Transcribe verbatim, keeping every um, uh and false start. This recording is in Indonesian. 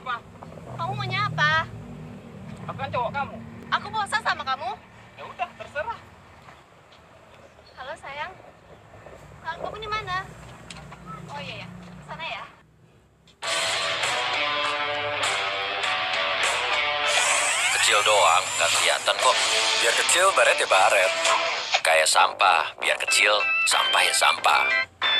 apa? Kamu maunya apa? Aku kan cowok kamu. Aku bosan sama kamu. Ya udah, terserah. Halo sayang. Halo, kamu di mana? Oh iya ya, sana ya. Kecil doang, nggak kelihatan kok. Biar kecil, baret ya baret. Kayak sampah, biar kecil, sampah ya sampah.